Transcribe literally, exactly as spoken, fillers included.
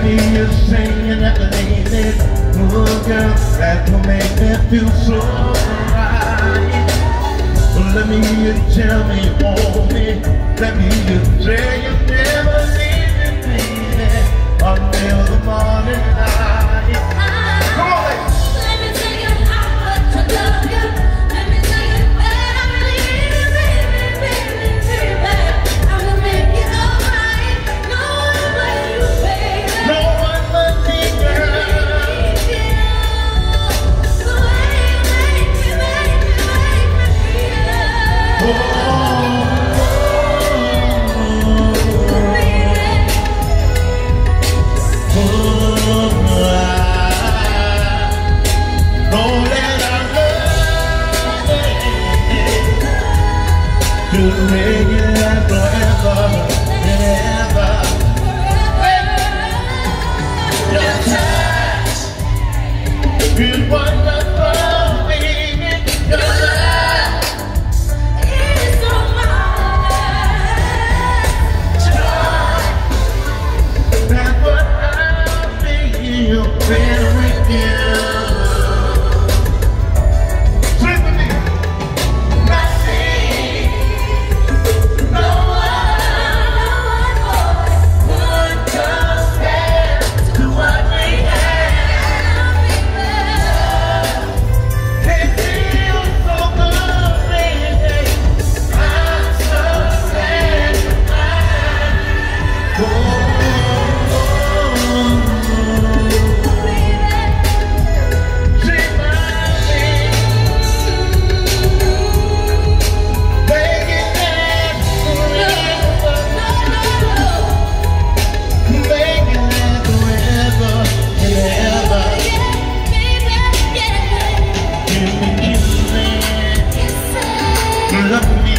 Let me hear you singing at the lady. Oh girl, that will make me feel so right. Let me hear you tell me you want me. Let me hear you say you never leave me, baby, until the morning light. Come on, ladies. Let me tell you how much I love you. Let me tell you that I really, baby, baby, baby, I will make it alright. No one but you, baby. No one but me, girl. The way you make me, make me, make me feel. Oh. To make it last forever and ever. Your touch is wonderful, baby. Your love It's so much joy. That's what I feel when with you. Love me.